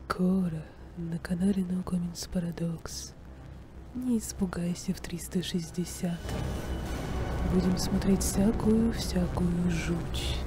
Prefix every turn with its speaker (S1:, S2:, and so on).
S1: Скоро на канале No Comments Paradox. Не испугайся в 360. Будем смотреть всякую жуть.